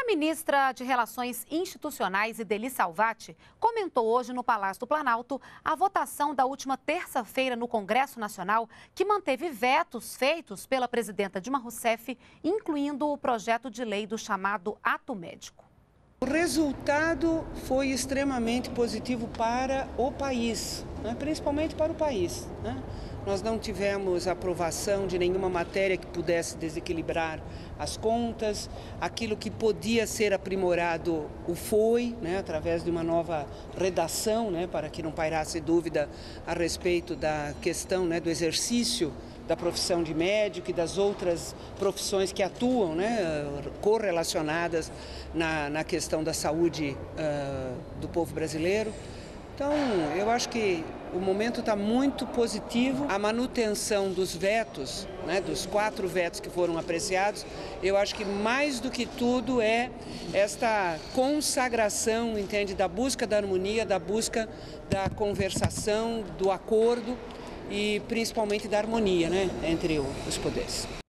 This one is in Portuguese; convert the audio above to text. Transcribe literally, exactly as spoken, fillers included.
A ministra de Relações Institucionais, Idely Salvati, comentou hoje no Palácio do Planalto a votação da última terça-feira no Congresso Nacional, que manteve vetos feitos pela presidenta Dilma Rousseff, incluindo o projeto de lei do chamado Ato Médico. O resultado foi extremamente positivo para o país, né? Principalmente para o país, né? Nós não tivemos aprovação de nenhuma matéria que pudesse desequilibrar as contas. Aquilo que podia ser aprimorado o foi, né, através de uma nova redação, né, para que não pairasse dúvida a respeito da questão, né, do exercício da profissão de médico e das outras profissões que atuam, né, correlacionadas na, na questão da saúde uh, do povo brasileiro. Então, eu acho que o momento está muito positivo. A manutenção dos vetos, né, dos quatro vetos que foram apreciados, eu acho que mais do que tudo é esta consagração, entende, da busca da harmonia, da busca da conversação, do acordo e principalmente da harmonia, né, entre os poderes.